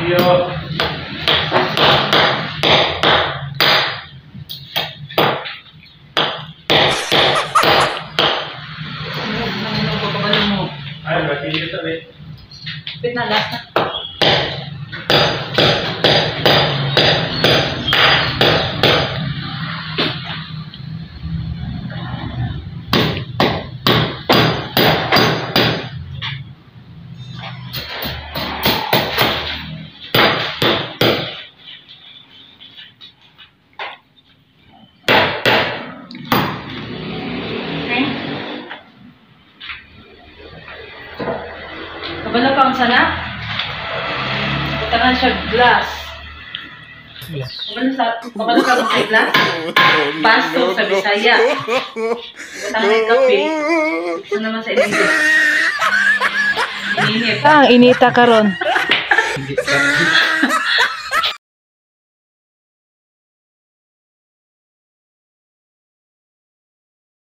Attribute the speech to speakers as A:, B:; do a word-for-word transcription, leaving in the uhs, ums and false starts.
A: Iyo. Ay, berarti dito sabi.
B: Pinalas na. Kabalo kang sana? Butangan siya glass. Kabalo sa kabalo kang sa glass? Baso sa Bisaya. Butangan yung kape. Ito naman sa init. Init.
C: Ah, inita karon.